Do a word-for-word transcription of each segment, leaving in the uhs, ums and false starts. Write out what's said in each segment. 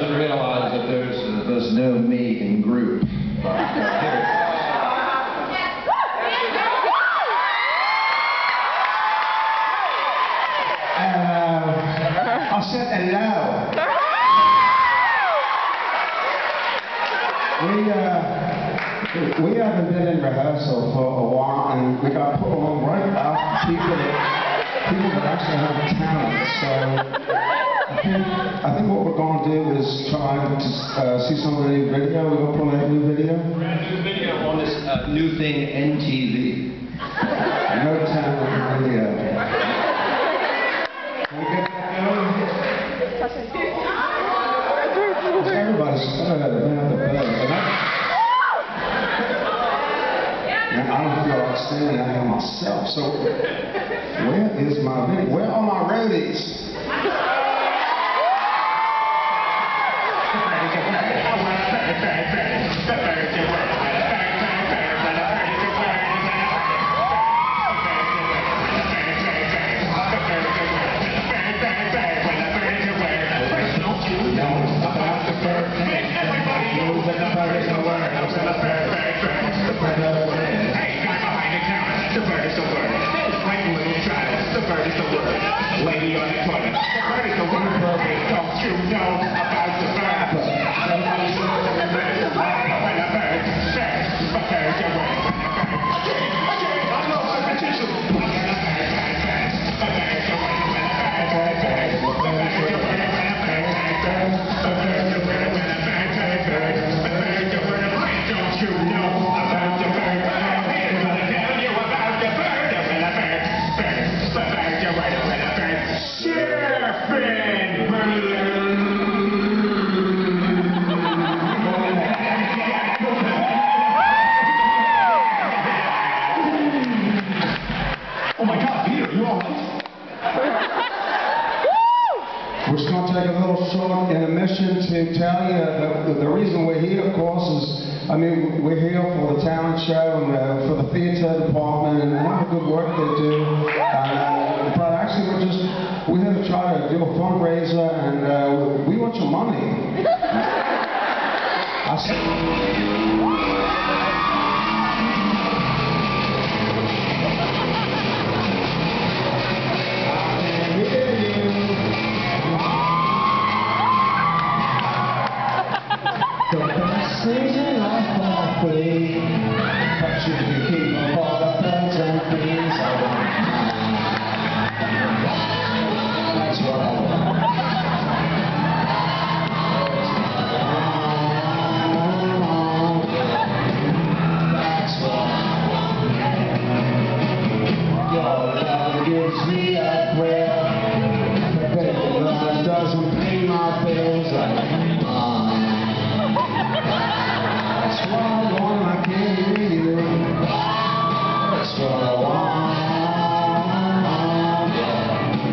doesn't realize that there's uh, there's no me in group. But, uh, here. Uh, I said hello. We uh, we haven't been in rehearsal for a while, and we got put on right after people that people that actually have talent. So I think I think what we're going to do is try to uh, see some of the new video. We're going to play a new video. New video on this uh, new thing, N T V. No talent video. Can we get that going? Everybody's scared of the bed. And I don't feel like standing out here myself. So where is my video? Where are my roadies? Lady on the toilet. The bird is the word. Don't you know about the bird? Somebody said the bird is the word. When the bird says the bird is the word. Okay, okay, I know my petition. The bird says the bird is the word. When the bird says the bird is the word. When the bird says the bird is the word. When the bird says the bird is the word. Don't you know about the bird? I'm gonna tell you about the bird. When the bird says the bird is the word. Oh my God, Peter, you all right? We're just going to take a little short intermission to tell you that the, the reason we're here, of course, is, I mean, we're here for the talent show and uh, for the theater department and all the good work they do. Uh, but actually, we're just, we're here to try to do a fundraiser, and uh, we want your money. I said, the best things in life are free, but you can keep up all the birds and bees. I want that's what I want. That's what I want. Your love gives me a prayer, but baby, love doesn't pay my bills like mine. That's what I want, I can't give you. That's what I want.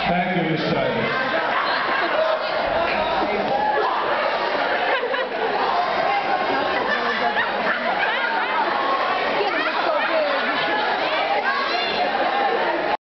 Thank you, Miss Davis.